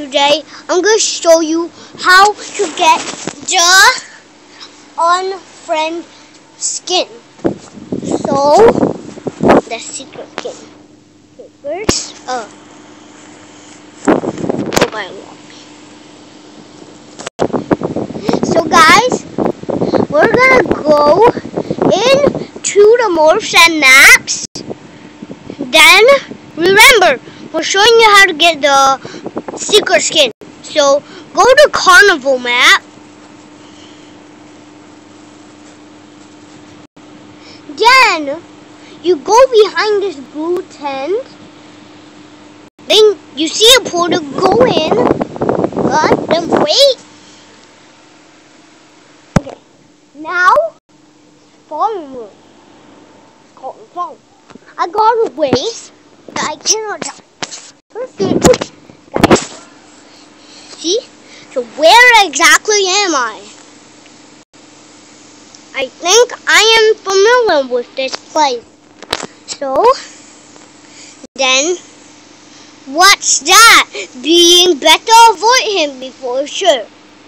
Today I'm going to show you how to get the unfriend skin. So, the secret skin. Okay, first, so guys, we're gonna go into the morphs and maps. Then, remember, we're showing you how to get the secret skin. So, go to Carnival map. Then, you go behind this blue tent. Then, you see a portal, go in. Then wait. Okay, now, follow me. It's called follow. I gotta wait. I cannot die. Perfect. Guys, see? So where exactly am I? I think I am familiar with this place. So, then, what's that? Being better avoid him before sure.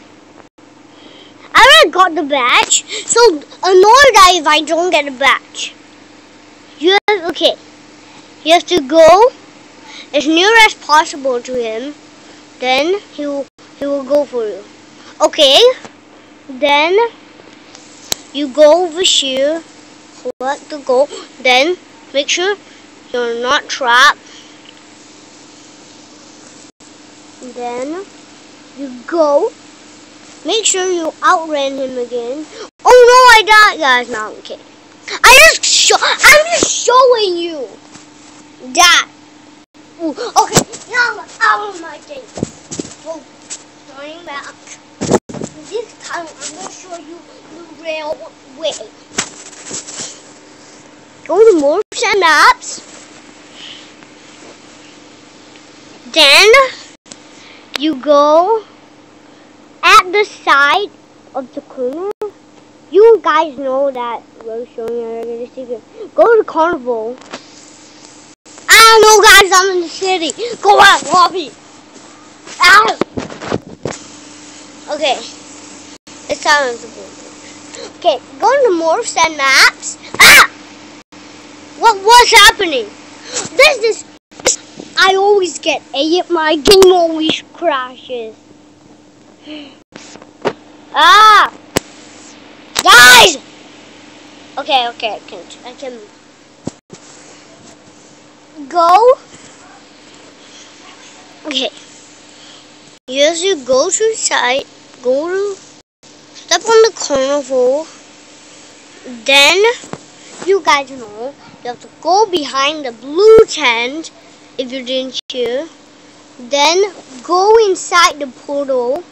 I already got the badge, so annoyed if I don't get a badge. You have to go as near as possible to him. Then he will go for you. Okay. Then you go over here. Select the goal. Then make sure you're not trapped. Then you go. Make sure you outran him again. Oh no, I died, guys. No, I'm kidding. I'm just showing you that. Ooh, okay, now I'm out of my thing. So, turning back. This time I'm going to show you the real way. Go to morphs and maps. Then you go at the side of the corner. You guys know that we're showing you the secret. Go to Carnival. I don't know, guys. I'm in the city. Go out, lobby. Ow. Okay. It's time to go. Okay, go to morphs and maps. Ah! What's happening? I always get my game always crashes. Ah! Guys! Okay, I can go. Okay. Yes, you go to the side, step on the Carnival. Then, you guys know, you have to go behind the blue tent if you didn't hear. Then, go inside the portal.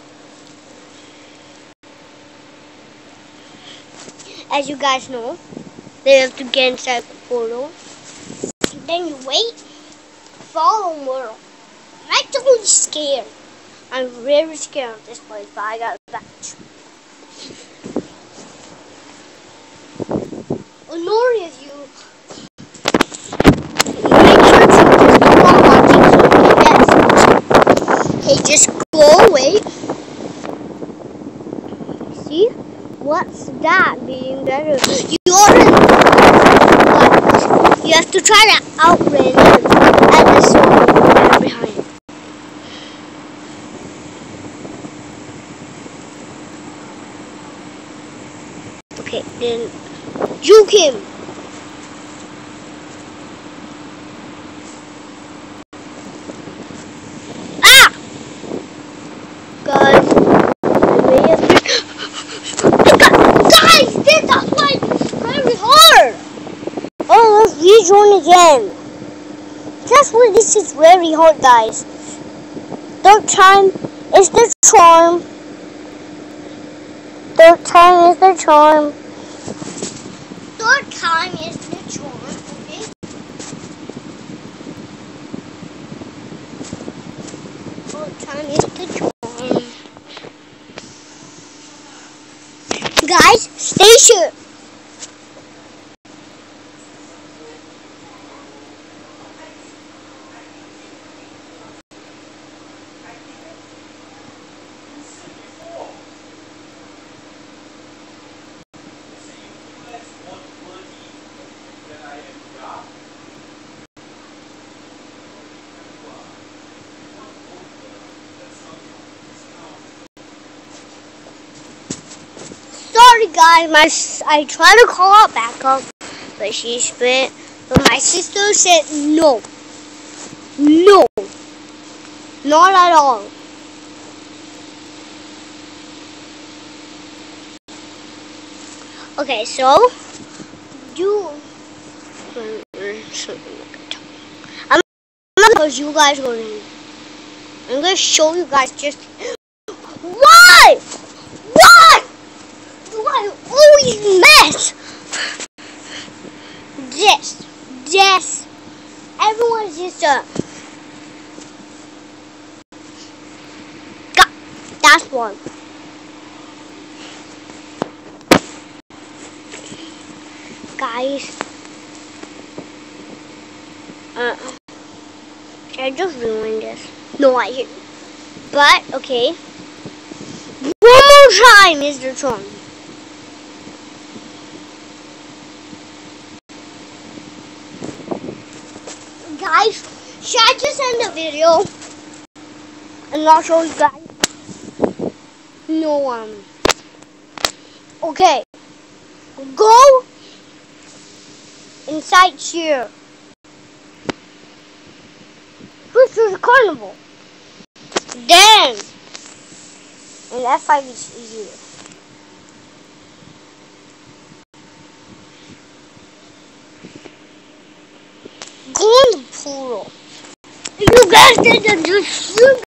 As you guys know, they have to get inside the portal. Then you wait. Follow Merle. I'm totally scared. I'm very scared of this place, but I got a badge. Nor of you. Make sure to keep on watching so you get. Okay, just go away. See? What's that being better? You have to try to outrun him at the circle behind him. Okay, then juke him. Ah! Guys, this fight is very hard. Oh, let's rejoin again. Guess what? This is very hard, guys. Third time is the charm. Third time is the charm. Third time is the charm, okay? Third time is the charm. Guys, stay sure. guys, I tried to call out backup, but she spit. But my sister said no. No. Not at all. Okay, so because you guys are going. I'm gonna show you guys just why. Why do I always mess? This. Everyone's just that's one. Guys, I just ruined this. No, I didn't. But okay, one more time is the song. Guys, should I just end the video and not show you guys? No, okay, go inside here. This is a carnival. Then, and F5 is easier. Go in the pool. You guys did the